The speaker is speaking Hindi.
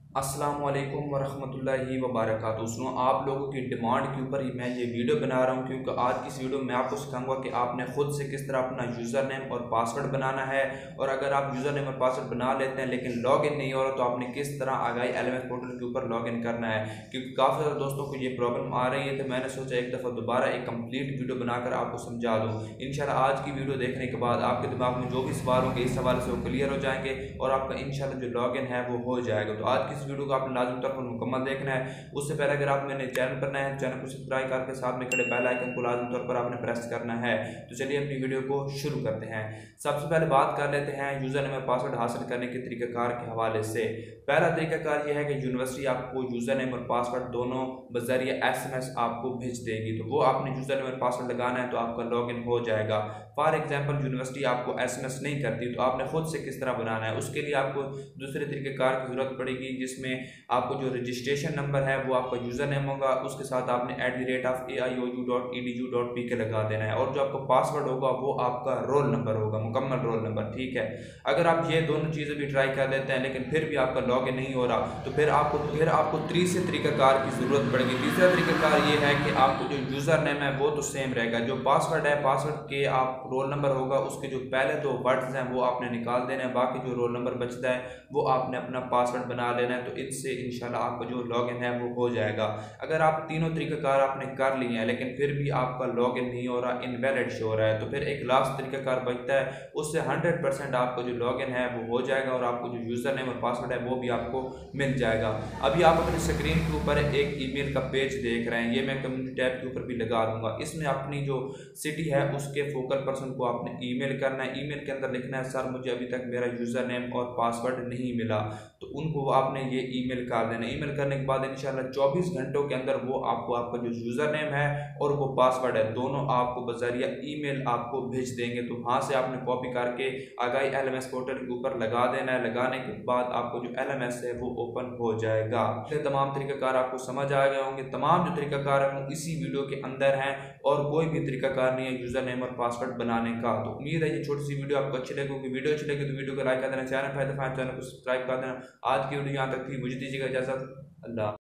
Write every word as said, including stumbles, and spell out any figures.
अस्सलाम वालेकुम वरहमतुल्लाहि वबरकातुहू। सुनो, आप लोगों की डिमांड के ऊपर ही मैं ये वीडियो बना रहा हूँ, क्योंकि आज की इस वीडियो में आपको सिखाऊंगा कि आपने खुद से किस तरह अपना यूज़र नेम और पासवर्ड बनाना है। और अगर आप यूज़र नेम और पासवर्ड बना लेते हैं लेकिन लॉग इन नहीं हो रहा, तो आपने किस तरह Aagahi L M S portal के ऊपर लॉग इन करना है। क्योंकि काफ़ी ज़्यादा दोस्तों को ये प्रॉब्लम आ रही है, तो मैंने सोचा एक दफ़ा दोबारा एक कंप्लीट वीडियो बनाकर आपको समझा दूँ। इंशाल्लाह आज की वीडियो देखने के बाद आपके दिमाग में जो भी सवाल होंगे इस हवाले से वो क्लियर हो जाएंगे और आपका इंशाल्लाह जो लॉग इन है वो हो जाएगा। तो आज की इस वीडियो को आपने लाजमी तौर पर मुकम्मल देखना है। उससे पहले अगर आप मेरे चैनल पर नए हैं, चैनल को सब्सक्राइब करके साथ में खड़े बेल आइकन को लाजमी तौर पर आपने प्रेस करना है। तो चलिए अपनी वीडियो को शुरू करते हैं। सबसे पहले बात कर लेते हैं यूज़र नेम और पासवर्ड हासिल करने के तरीक़ाकार के हवाले से। पहला तरीक़ाकार यह है कि यूनिवर्सिटी आपको यूज़र नेम और पासवर्ड दोनों बज़रिए एस एम एस आपको भेज देगी, तो वो आपने यूज़र नेम और पासवर्ड लगाना है तो आपका लॉग इन हो जाएगा। फॉर एग्जाम्पल यूनिवर्सिटी आपको एस एम एस नहीं करती, तो आपने खुद से किस तरह बनाना है, उसके लिए आपको दूसरे तरीक़ेकार की ज़रूरत पड़ेगी, जिसमें आपको जो रजिस्ट्रेशन नंबर है वो आपका यूज़र नेम होगा, उसके साथ आपने at the rate of A I O U dot E D U dot P K लगा देना है, और जो आपका पासवर्ड होगा वो आपका रोल नंबर होगा, मुकम्मल रोल नंबर। ठीक है, अगर आप ये दोनों चीज़ें भी ट्राई कर देते हैं लेकिन फिर भी आपका लॉग इन नहीं हो रहा, तो फिर आपको फिर आपको तीसरे तरीक़ाकार की ज़रूरत पड़ेगी। तीसरा तरीक़ाकार ये है कि आपको जो यूज़र नेम है वो तो सेम रहेगा, जो पासवर्ड है पासवर्ड के आप रोल नंबर होगा, उसके जो पहले दो वर्ड्स हैं वो आपने निकाल देना है, बाकी जो रोल नंबर बचता है वो आपने अपना पासवर्ड बना लेना है। तो इससे इंशाल्लाह आपका जो लॉगिन है वो हो जाएगा। अगर आप तीनों तरीक़ाकार आपने कर लिए हैं लेकिन फिर भी आपका लॉगिन नहीं हो रहा, इनवैलिड शो हो रहा है, तो फिर एक लास्ट तरीक़ाकार बचता है, उससे हंड्रेड परसेंट आपका जो लॉगिन है वो हो जाएगा और आपको जो यूज़र नेम और पासवर्ड है वो भी आपको मिल जाएगा। अभी आप अपनी स्क्रीन के ऊपर एक ईमेल का पेज देख रहे हैं, ये मैं कम्युनिटी टैब के ऊपर भी लगा दूंगा। इसमें अपनी जो सिटी है उसके फोकल पर्सन को आपने ईमेल करना है। ईमेल के अंदर लिखना है, सर मुझे अभी तक मेरा यूज़र नेम और पासवर्ड नहीं मिला, तो उनको आपने ये ईमेल कर देना। ईमेल करने के बाद इंशाल्लाह चौबीस घंटों के अंदर वो आपको आपका जो यूज़र नेम है और वो पासवर्ड है दोनों आपको बज़रिया ईमेल आपको भेज देंगे। तो वहाँ से आपने कॉपी करके Aagahi L M S portal के ऊपर लगा देना है। लगाने के बाद आपको जो एल एम एस है वो ओपन हो जाएगा। ये तमाम तरीक़ाकार आपको समझ आ गए होंगे। तमाम जो तरीक़ाकार हैं वो इसी वीडियो के अंदर हैं और कोई भी तरीक़ाकार नहीं है यूज़र नेम और पासवर्ड बनाने का। तो उम्मीद है ये छोटी सी वीडियो आपको अच्छी लगेगी। वीडियो अच्छी लगी तो वीडियो को लाइक कर देना, चैनल पर चैनल को सब्सक्राइब कर देना। आज की वीडियो यहाँ तक थी, मुझे दीजिएगा इजाज़त। अल्लाह।